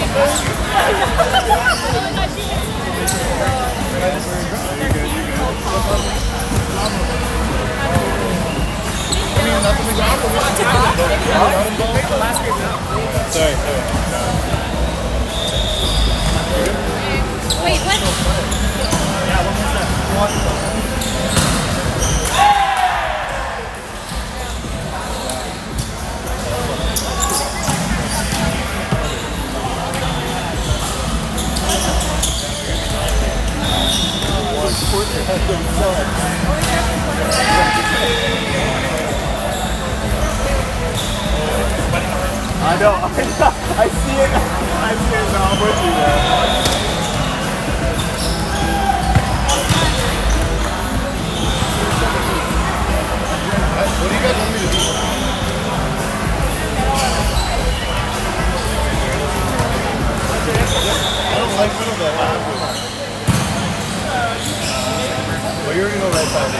Sorry. Wait, what? Yeah, one more step. I know, I see it now, I'm with you there. What do you guys want me to do? I don't like middle, but I have to. Well, you already know right side.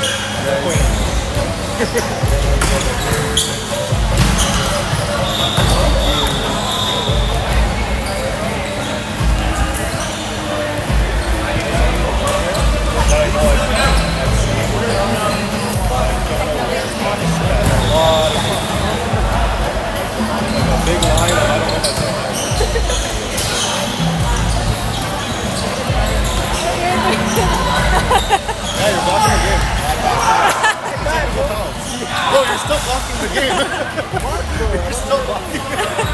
Big line, I don't know if that's yeah, you're blocking the game. Bro, you're still blocking the game. You're still blocking.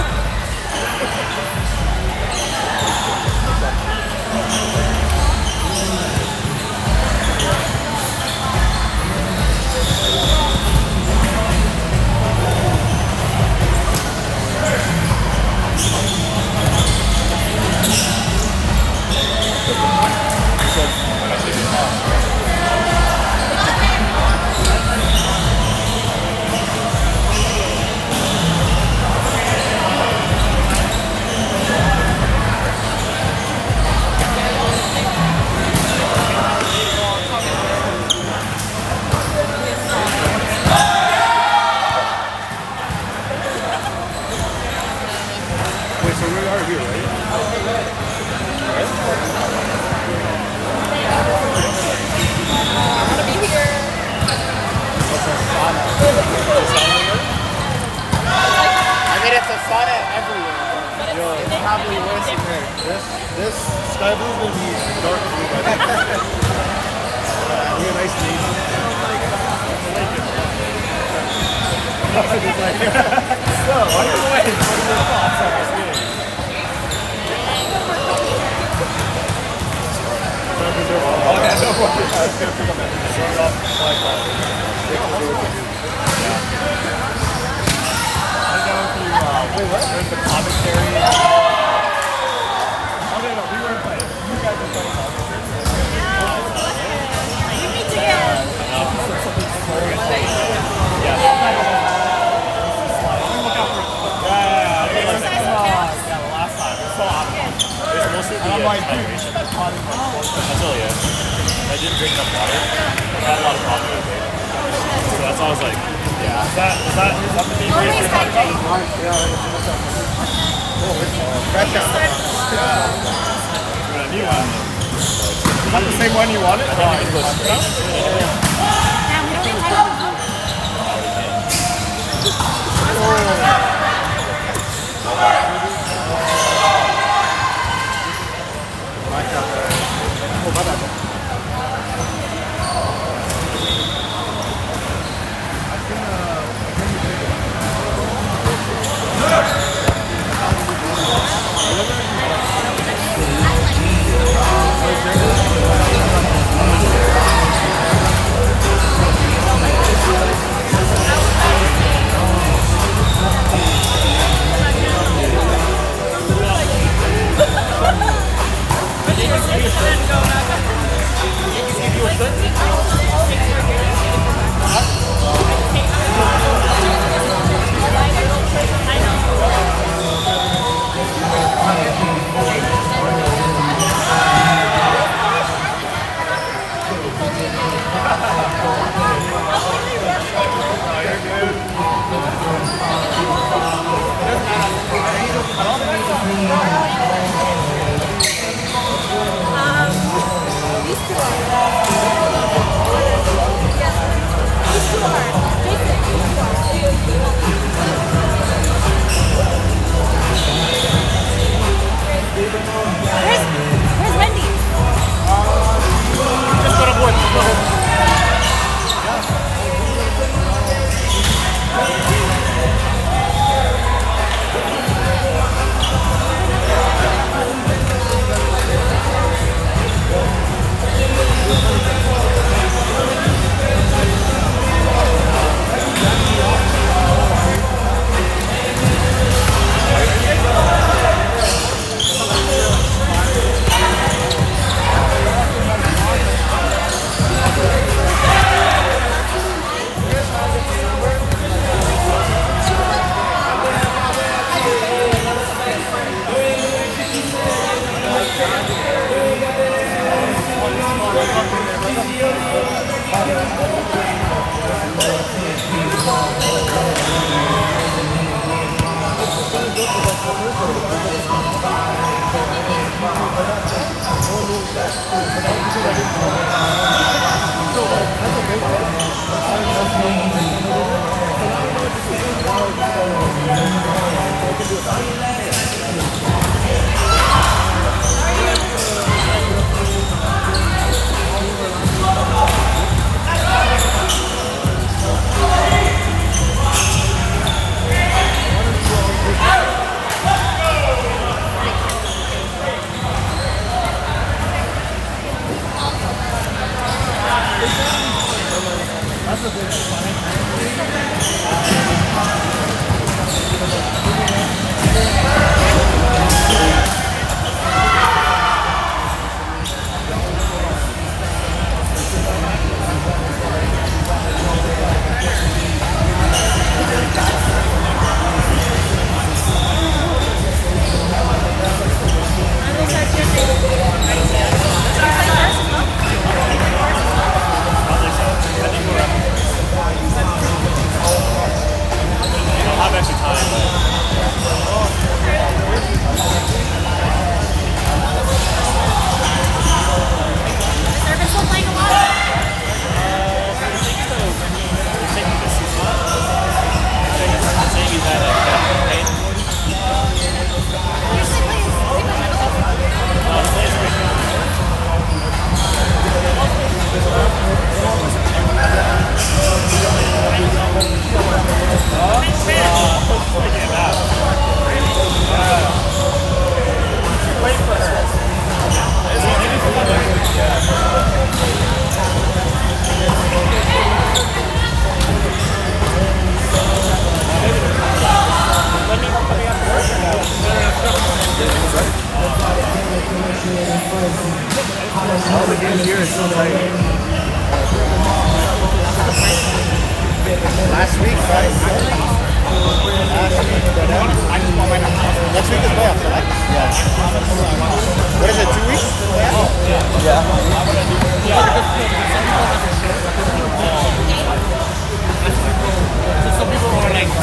This sky blue is going to be dark blue by then. We have nice navy. So, why are you waiting? What are your thoughts on this game? Oh, yeah, no worries. I was going to pick up that. Start off flag ball. I'm down to, wait, what? There's the commentary. I'm like, dude, that's really it. I didn't drink enough water. I had a lot of coffee with it. So that's why I was like, yeah. Is that the thing you're talking about? A new one. Is that the same one you wanted? I think it goes straight. All the games here is so tight. Last week, right? Next week is playoffs, right? Yeah. What is it, 2 weeks? Yeah. So some people are like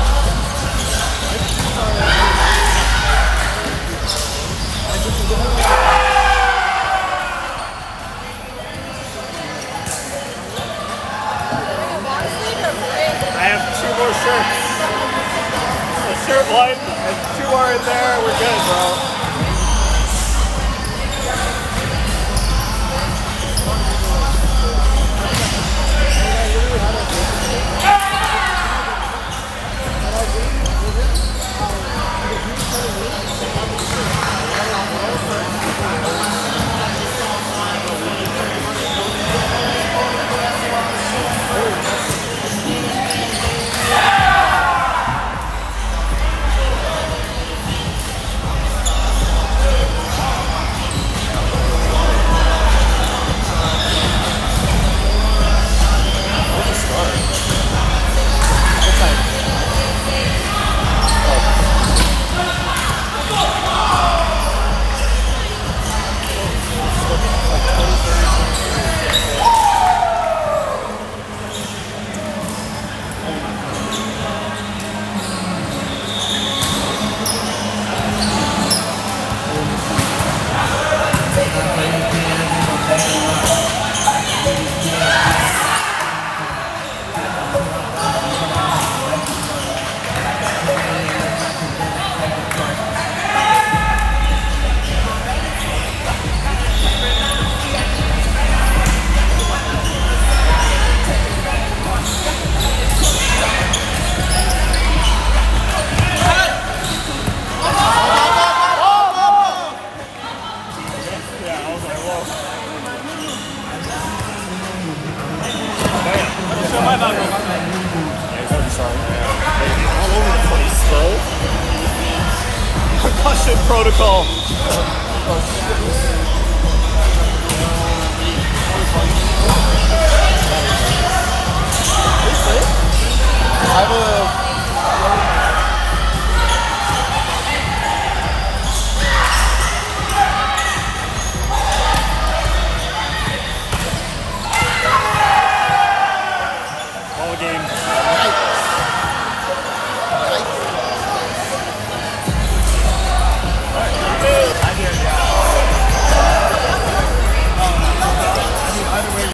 Go. Show my mouth. Yeah, he's already starting. All over the place, though. Concussion protocol. I have a... Ball game.